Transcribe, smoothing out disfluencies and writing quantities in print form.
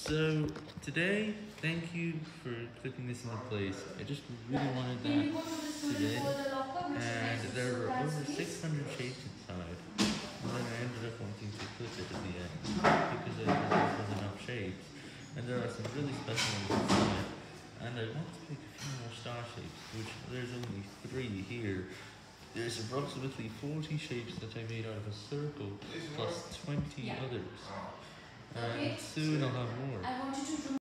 So today, thank you for clicking this into place. I just really wanted Can you that go to the today, student folder locker, which is and next to there school were over facilities? 600 shapes inside, and then I ended up wanting to click it at the end because I thought there was enough shapes, and there are some really special ones inside, and I want to pick a few more star shapes, which there's only 3 here. There's approximately 40 shapes that I made out of a circle, plus 20 Yeah. others. Okay. And soon I'll have more. I want you to